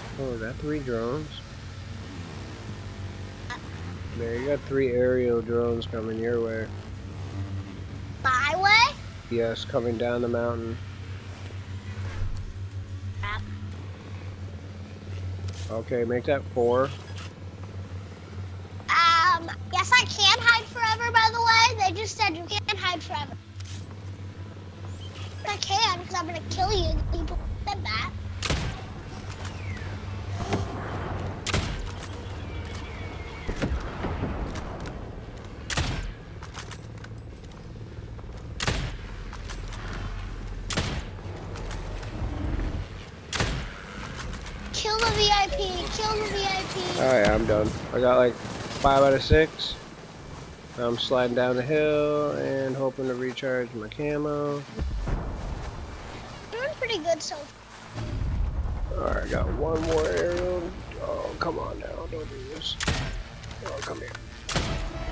Oh, is that 3 drones? There, you got 3 aerial drones coming your way. My way? Yes, coming down the mountain. Crap. Okay, make that 4. Yes, I can hide forever, by the way. They just said you can't hide forever. I can, because I'm gonna kill you. The people said that. Kill the VIP, kill the VIP. Alright, I'm done. I got like 5 out of 6. I'm sliding down the hill and hoping to recharge my camo. Doing pretty good so far. Alright, I got 1 more aerial. Oh, come on now, don't do this. Oh, come here.